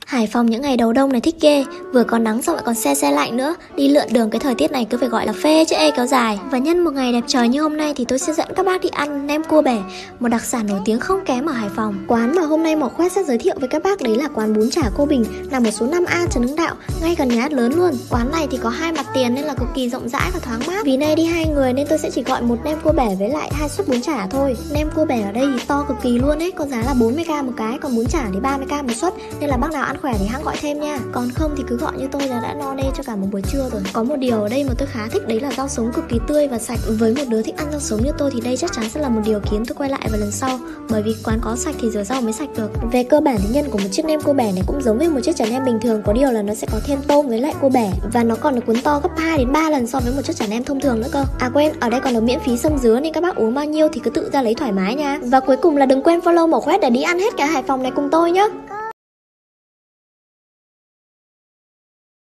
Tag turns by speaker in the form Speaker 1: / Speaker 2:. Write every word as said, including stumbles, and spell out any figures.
Speaker 1: Hải Phòng những ngày đầu đông này thích ghê, vừa có nắng xong lại còn se se lạnh nữa. Đi lượn đường cái thời tiết này cứ phải gọi là phê chứ ê kéo dài. Và nhân một ngày đẹp trời như hôm nay thì tôi sẽ dẫn các bác đi ăn nem cua bể, một đặc sản nổi tiếng không kém ở Hải Phòng. Quán mà hôm nay Mỏ Khoét sẽ giới thiệu với các bác đấy là quán bún chả cô Bình, nằm ở số năm A Trần Hưng Đạo, ngay gần nhà hát lớn luôn. Quán này thì có hai mặt tiền nên là cực kỳ rộng rãi và thoáng mát. Vì nay đi hai người nên tôi sẽ chỉ gọi một nem cua bể với lại hai suất bún chả thôi. Nem cua bể ở đây thì to cực kỳ luôn ấy, có giá là bốn mươi k một cái, còn bún chả thì ba mươi k một suất, nên là bác nào ăn khỏe thì hãng gọi thêm nha. Còn không thì cứ gọi như tôi là đã no đê cho cả một buổi trưa rồi. Có một điều ở đây mà tôi khá thích đấy là rau sống cực kỳ tươi và sạch. Với một đứa thích ăn rau sống như tôi thì đây chắc chắn sẽ là một điều khiến tôi quay lại vào lần sau, bởi vì quán có sạch thì rửa rau mới sạch được. Về cơ bản thì nhân của một chiếc nem cua bể này cũng giống với một chiếc chả nem bình thường, có điều là nó sẽ có thêm tôm với lại cua bể, và nó còn được cuốn to gấp hai đến ba lần so với một chiếc chả nem thông thường nữa cơ. À quên, ở đây còn được miễn phí xông dứa nên các bác uống bao nhiêu thì cứ tự ra lấy thoải mái nha. Và cuối cùng là đừng quên follow Mỏ Khoét để đi ăn hết cả Hải Phòng này cùng tôi nhá.